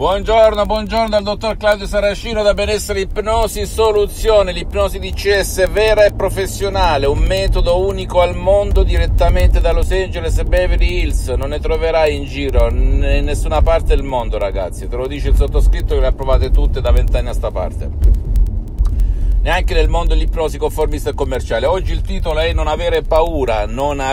Buongiorno dal dottor Claudio Saracino da Benessere Ipnosi Soluzione, l'ipnosi DCS vera e professionale, un metodo unico al mondo direttamente da Los Angeles e Beverly Hills. Non ne troverai in giro in nessuna parte del mondo, ragazzi, te lo dice il sottoscritto che le ha provate tutte da 20 anni a sta parte. Neanche nel mondo dell'ipnosi conformista e commerciale. Oggi il titolo è non avere paura.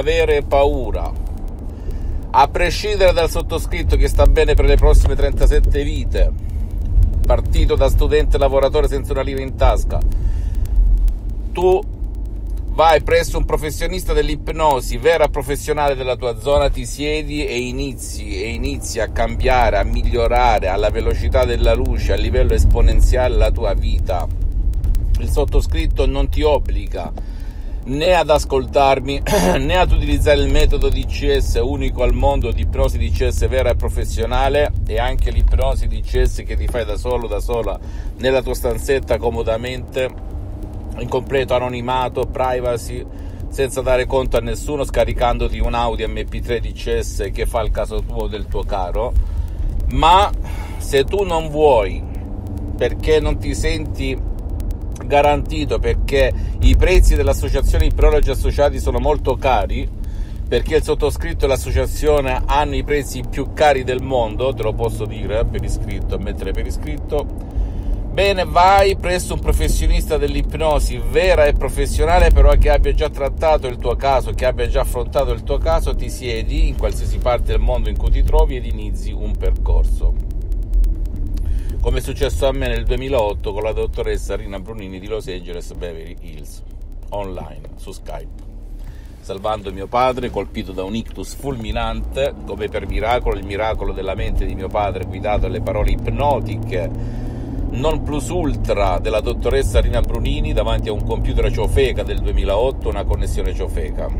A prescindere dal sottoscritto che sta bene per le prossime 37 vite, partito da studente lavoratore senza una lira in tasca, tu vai presso un professionista dell'ipnosi vera professionale della tua zona, ti siedi e inizi a cambiare, a migliorare alla velocità della luce, a livello esponenziale la tua vita. Il sottoscritto non ti obbliga né ad ascoltarmi né ad utilizzare il metodo DCS unico al mondo di ipnosi DCS vera e professionale, e anche l'ipnosi DCS che ti fai da sola nella tua stanzetta comodamente, in completo anonimato, privacy, senza dare conto a nessuno, scaricandoti un Audi MP3 DCS che fa il caso tuo del tuo caro. Ma se tu non vuoi, perché non ti senti garantito, perché i prezzi dell'associazione Ipnologi Associati sono molto cari, perché il sottoscritto e l'associazione hanno i prezzi più cari del mondo, te lo posso dire per iscritto, mettere per iscritto, bene, vai presso un professionista dell'ipnosi vera e professionale, però che abbia già trattato il tuo caso, che abbia già affrontato il tuo caso, ti siedi in qualsiasi parte del mondo in cui ti trovi ed inizi un percorso. Come è successo a me nel 2008 con la dottoressa Rina Brunini di Los Angeles Beverly Hills, online, su Skype, salvando mio padre colpito da un ictus fulminante, come per miracolo, il miracolo della mente di mio padre guidato alle parole ipnotiche non plus ultra della dottoressa Rina Brunini davanti a un computer ciofeca del 2008, una connessione ciofeca.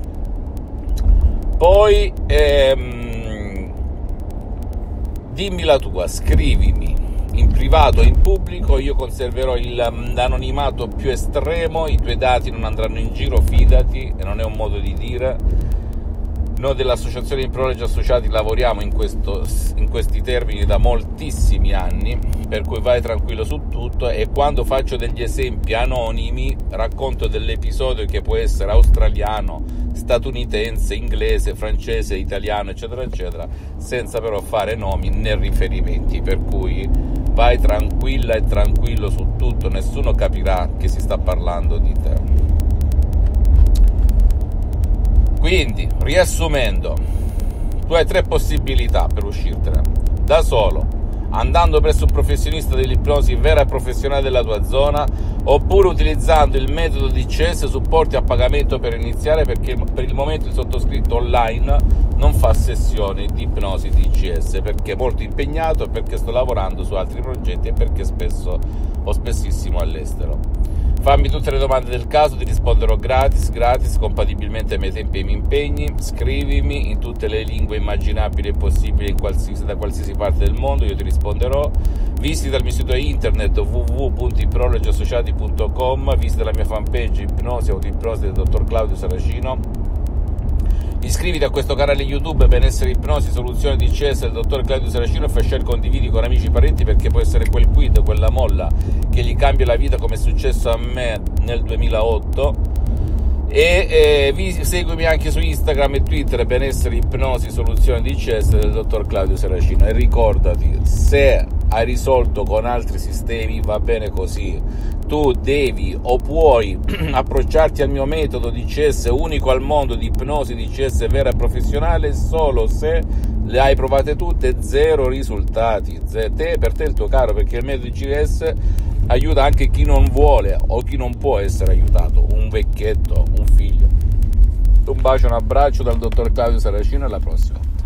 Poi dimmi la tua, scrivimi in privato o in pubblico, io conserverò l'anonimato più estremo, i tuoi dati non andranno in giro, fidati, e non è un modo di dire. Noi dell'associazione Ipnologi Associati lavoriamo in questi termini da moltissimi anni, per cui vai tranquillo su tutto, e quando faccio degli esempi anonimi racconto dell'episodio che può essere australiano, statunitense, inglese, francese, italiano, eccetera eccetera, senza però fare nomi né riferimenti, per cui vai tranquilla e tranquillo su tutto, nessuno capirà che si sta parlando di te. Quindi, riassumendo, tu hai 3 possibilità per uscirtene: da solo, andando presso un professionista dell'ipnosi vera e professionale della tua zona, oppure utilizzando il metodo DCS supporti a pagamento per iniziare, perché per il momento il sottoscritto online non fa sessioni di ipnosi DCS, perché è molto impegnato, perché sto lavorando su altri progetti e perché spessissimo all'estero. Fammi tutte le domande del caso, ti risponderò gratis, compatibilmente ai miei tempi e ai miei impegni. Scrivimi in tutte le lingue immaginabili e possibili da qualsiasi parte del mondo, io ti risponderò. Visita il mio sito internet www.ipnologiassociati.com, visita la mia fanpage Ipnosi Autoipnosi del dottor Claudio Saracino. Iscriviti a questo canale YouTube Benessere Ipnosi Soluzione DCS del dottor Claudio Saracino e fai share, condividi con amici e parenti, perché può essere quel quid, quella molla che gli cambia la vita, come è successo a me nel 2008. Seguimi anche su Instagram e Twitter Benessere Ipnosi Soluzione DCS del dottor Claudio Saracino, e ricordati, se hai risolto con altri sistemi va bene così, tu devi o puoi approcciarti al mio metodo DCS unico al mondo di ipnosi DCS vera e professionale solo se le hai provate tutte, 0 risultati, per te il tuo caro, perché il metodo DCS aiuta anche chi non vuole o chi non può essere aiutato, un vecchietto, un figlio. Un bacio, un abbraccio dal dottor Claudio Saracino, alla prossima.